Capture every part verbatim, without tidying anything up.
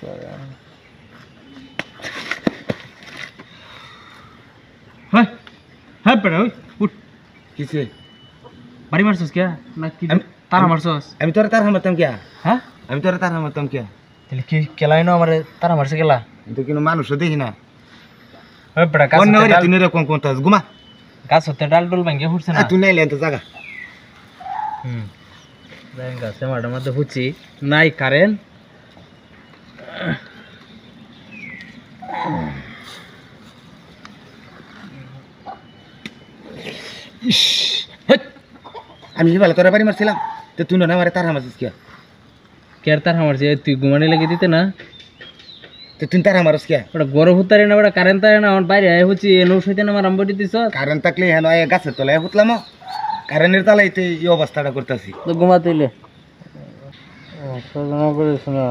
হ্যাঁ হ্যাঁ বেটা ওই উঠ কিসে বাড়ি মারছস কে না কি তারা মারছস আমি তোরে তার মারতাম কে হ্যাঁ আমি তোরে তার মারতাম কে তাহলে কি কেলাই না আমারে তারা মারছে গেলা তো কিন্তু মানুষও দেখি না ওই বেটা কাজ অন্য তুই এরকম কোনটাস ঘুমা গাছ হতে ডাল ডুল ভাঙ্গে ফুটছে না তুই নাইলে এত জায়গা হুম দেন গাছে মাঠের মধ্যে ফুটছি নাই কারেন্ট আমি ভালো তোরা বাড়ি মারছিলাম তো তুই না মারে তার মারছিস কে কেয়ার তার মারছে তুই ঘুমানি লেগে দিতে না তো তুই তার মারস কে ওটা গরম হতারে না ওটা কারেন্ট তারে না আমার বাইরে আয় হচ্ছে এনো সইতে না আমার আম্বটি দিছ কারেন্ট থাকলে হেন গাছের তলায় হুতলাম কারেন্টের তলায় তো এই অবস্থাটা করতেছি তো ঘুমাতে এলে সজনা করে শোনা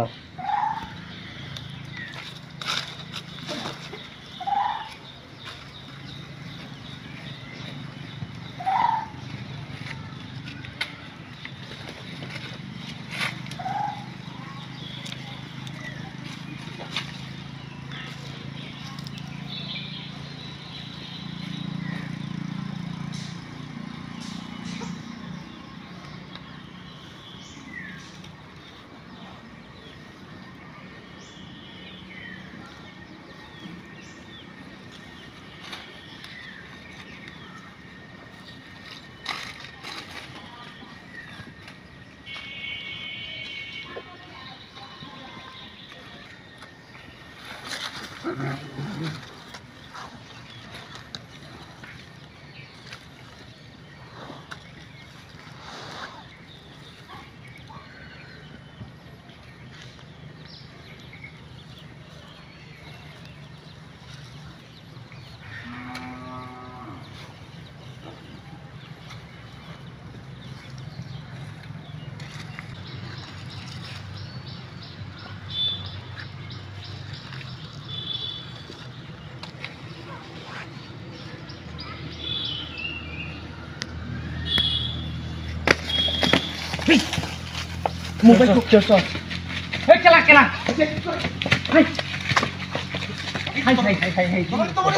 মোবাইল করছস এই কেলা কেলা হাই হাই হাই হাই হাই হাই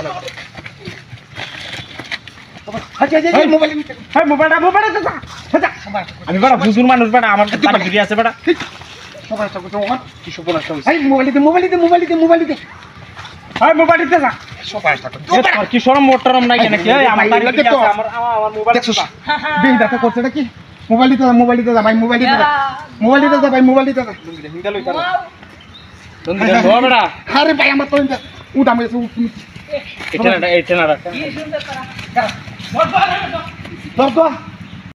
আচ্ছা আচ্ছা মোবাইল হাই মোবাইলটা মোবাইলটা যা যা আমি বড় বুজুর্গ মানুষ বড় আমার বাড়ি ফিরে আছে বড় সবাই সব তো ওখান কি সব বলা সব এই মোবাইল দে মোবাইল দে মোবাইল দে মোবাইল দে হাই মোবাইলটা যা সবাই সব তোর কি শরম মোটরম নাই কেন কি আমার বাড়ি ফিরে আছে আমার আমার মোবাইল দেখছস বেই দাতা করছটা কি মোবাইল দিতে মোবাইল দিতে যা ভাই মোবাইল দিতে যা মোবাইল দিতে যা ভাই মোবাইল দিতে যা হিন্দা লই তারা তুমি ধর বড়া আরে ভাই আমার তো উঠা আমি এটা না এটা না ধর ধর